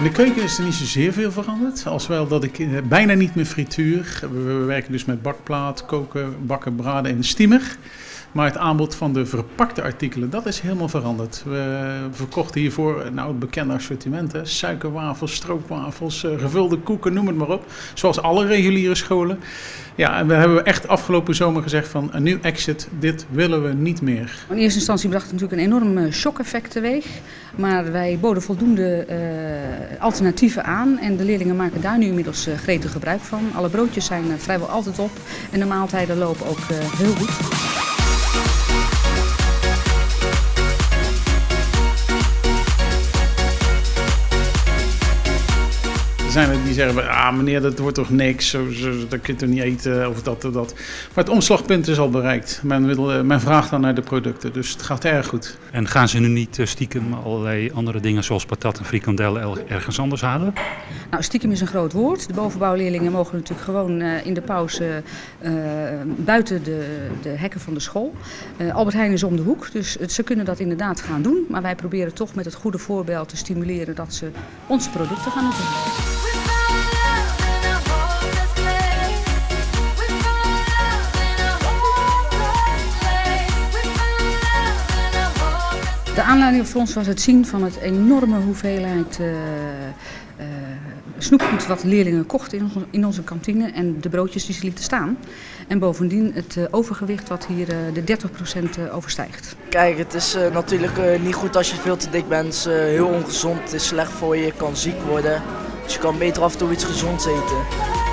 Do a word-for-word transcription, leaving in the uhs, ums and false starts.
de keuken is er niet zozeer veel veranderd. Als wel dat ik uh, bijna niet meer frituur. We, we werken dus met bakplaat, koken, bakken, braden en steamer. Maar het aanbod van de verpakte artikelen, dat is helemaal veranderd. We verkochten hiervoor nou, het bekende assortiment. Hè? Suikerwafels, stroopwafels, uh, gevulde koeken, noem het maar op. Zoals alle reguliere scholen. Ja, en we hebben echt afgelopen zomer gezegd van een nieuw exit, dit willen we niet meer. In eerste instantie bracht het natuurlijk een enorm shock-effect teweeg. Maar wij boden voldoende uh, alternatieven aan en de leerlingen maken daar nu inmiddels uh, gretig gebruik van. Alle broodjes zijn uh, vrijwel altijd op en de maaltijden lopen ook uh, heel goed. Er zijn er die zeggen, ah meneer, dat wordt toch niks, zo, zo, dat kun je toch niet eten of dat of dat. Maar het omslagpunt is al bereikt. Men, wil, men vraagt dan naar de producten, dus het gaat erg goed. En gaan ze nu niet stiekem allerlei andere dingen zoals patat en frikandellen ergens anders halen? Nou, stiekem is een groot woord. De bovenbouwleerlingen mogen natuurlijk gewoon uh, in de pauze uh, buiten de, de hekken van de school. Uh, Albert Heijn is om de hoek, dus ze kunnen dat inderdaad gaan doen. Maar wij proberen toch met het goede voorbeeld te stimuleren dat ze onze producten gaan doen. De aanleiding voor ons was het zien van het enorme hoeveelheid uh, uh, snoepgoed wat leerlingen kochten in, in onze kantine en de broodjes die ze lieten staan. En bovendien het uh, overgewicht wat hier uh, de dertig procent uh, overstijgt. Kijk, het is uh, natuurlijk uh, niet goed als je veel te dik bent. Het is uh, heel ongezond, het is slecht voor je, je kan ziek worden. Dus je kan beter af en toe iets gezonds eten.